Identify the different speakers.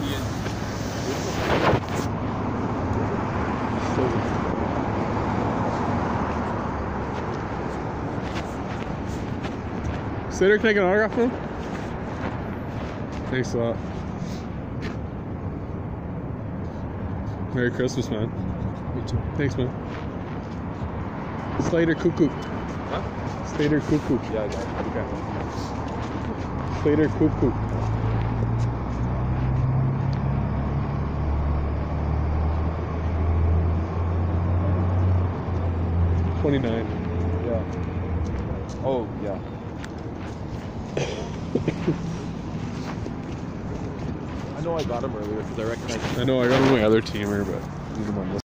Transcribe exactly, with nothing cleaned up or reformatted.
Speaker 1: Slater, can I get an autograph from him? Thanks a lot. Merry Christmas, man.
Speaker 2: Me too.
Speaker 1: Thanks, man. Slater Cuckoo.
Speaker 2: Huh?
Speaker 1: Slater Cuckoo.
Speaker 2: Yeah, I got it. Okay.
Speaker 1: Slater Cuckoo. twenty-nine.
Speaker 2: Yeah. Oh, yeah. I know I got him earlier because I recognized him.
Speaker 1: I know I got him on my other teamer, but I need him on this.